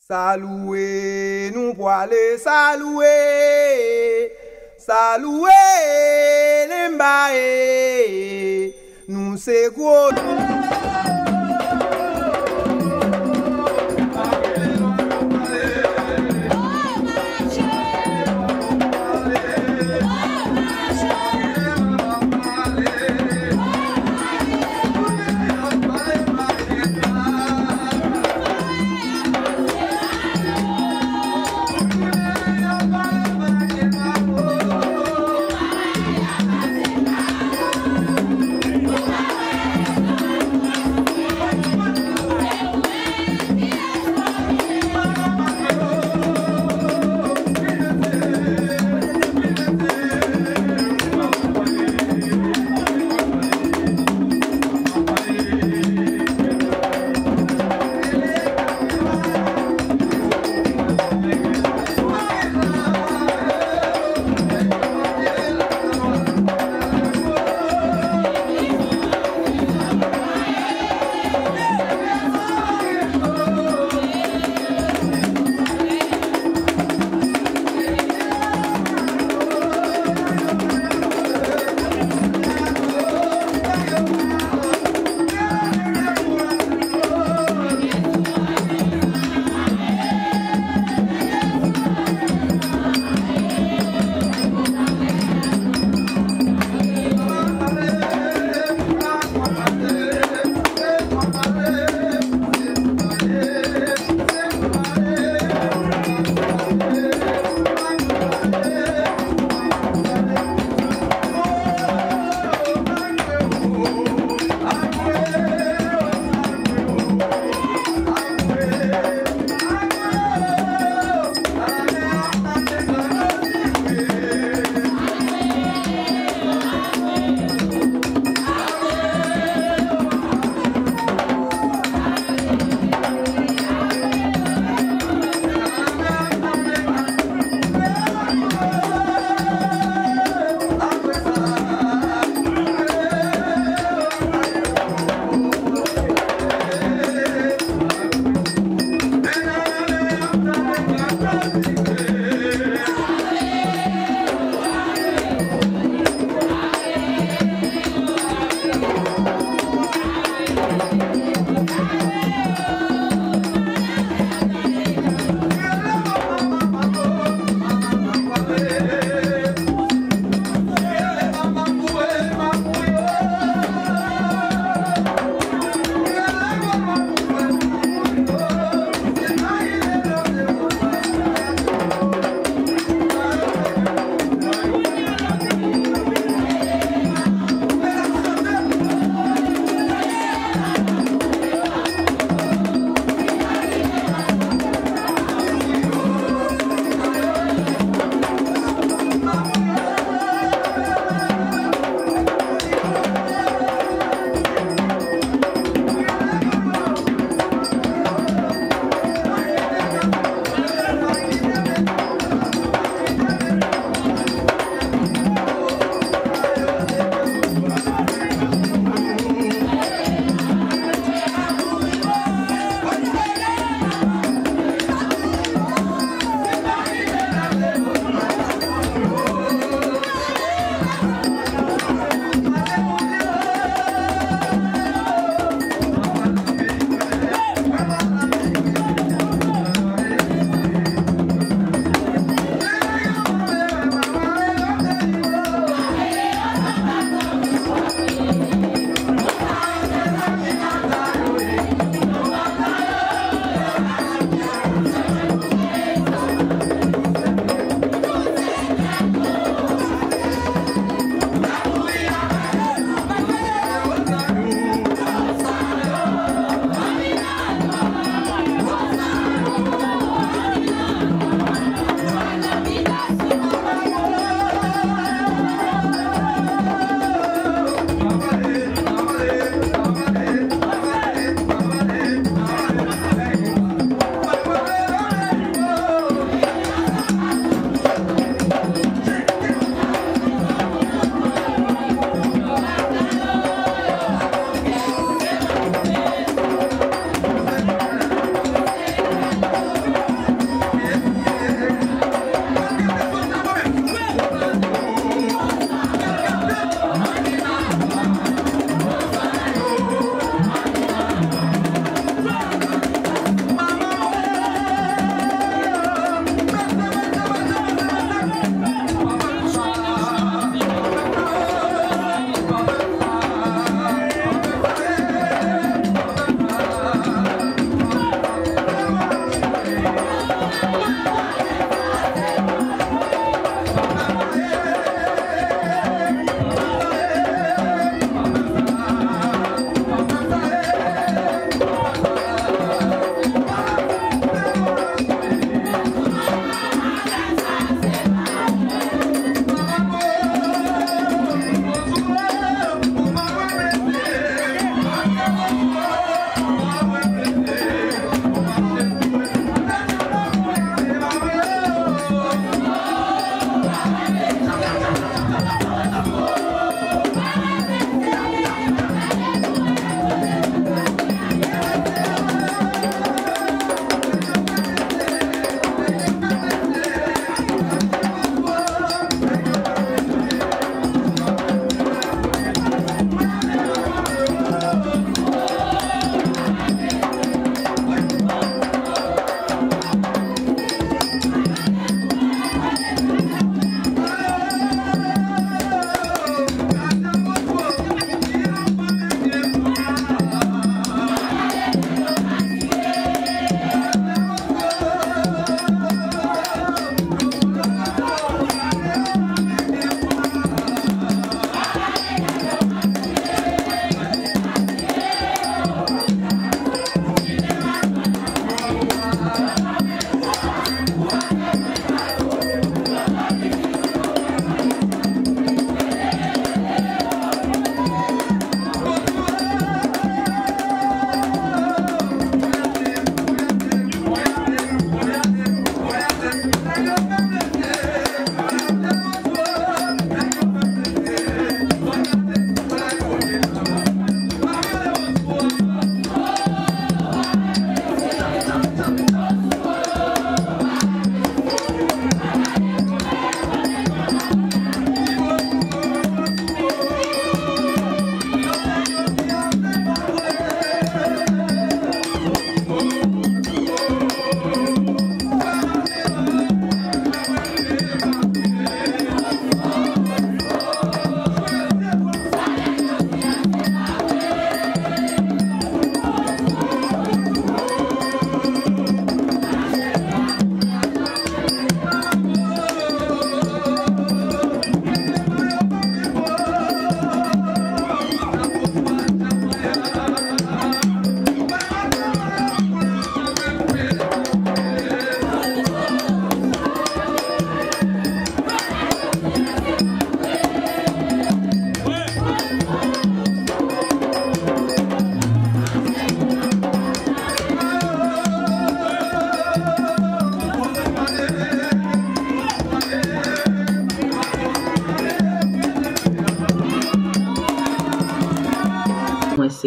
Saloué, nous pour aller salouer, salouer les mbaye, nous c'est gros.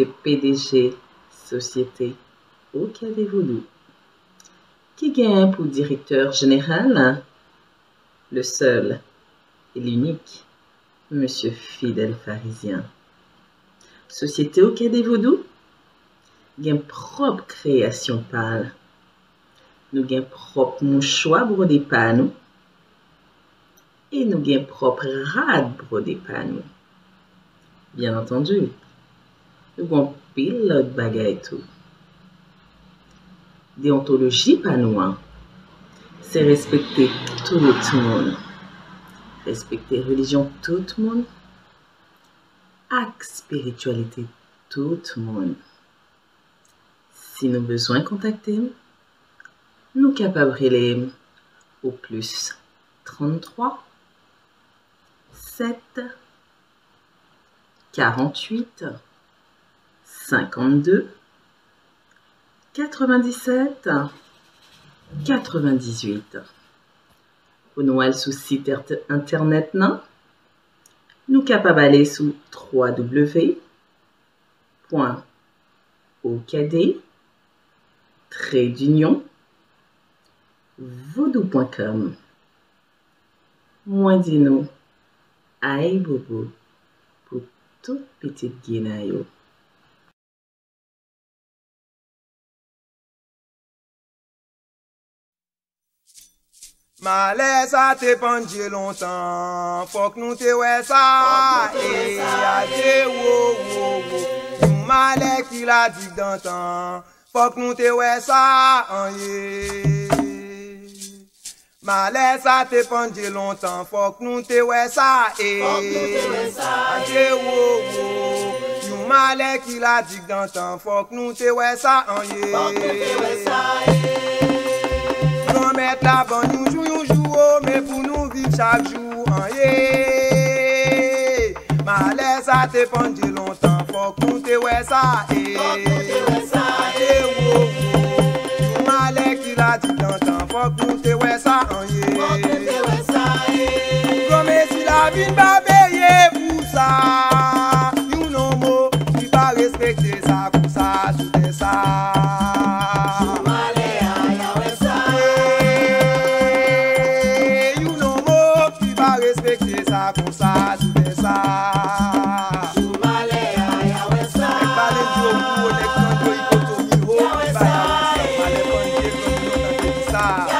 c'est PDG Société Okade Vodou. Qui gagne pour directeur général? Le seul et l'unique, Monsieur Fidèle Pharisien. Société Okade Vodou, gagne propre création pâle. Nous gagne propre mouchoir brodé par nous. Et nous gagne propre rad brodé par nous. Bien entendu, nous avons pile l'autre bagaille tout. Déontologie par nous, c'est respecter tout le monde. Respecter religion tout le monde. Ak spiritualité tout le monde. Si nous besoin contacter, nous capables de au plus 33 7 48 52 97 98. Pour nous aller sur site internet, non? Nous capables d'aller sur www.okade-vodou.com. Moi dis-nous, aïe bobo, pour toute petite guinaille. Malaise a te pendu longtemps, faut que nous te ouais ça, et a te wo wo wo. Malais qui l'a dit d'antan, faut que nous te ouais ça, ye. Malaise a te pendu longtemps, faut que nous te ouais ça, et a te wo wo. Malais qui l'a dit d'antan, faut que nous te ouais ça, ye. Nous mettre la bonne nous joue, mais pour nous vivre chaque jour, yeah. Malaise a te pendu longtemps, faut que nous te ouais ça, Malais qui l'a dit longtemps, faut que nous te ouais ça, comme si la vie n'a pas payé pour ça, you know mo, qui va respecter ça, pour ça, tout ça. Respecter ça comme ça, tout ça. Ça